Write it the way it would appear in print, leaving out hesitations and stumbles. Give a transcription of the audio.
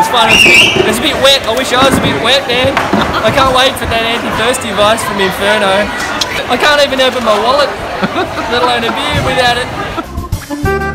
fun. It was a bit wet. I wish I was a bit wet, man. I can't wait for that anti-thirsty advice from Inferno. I can't even open my wallet, let alone a beer without it.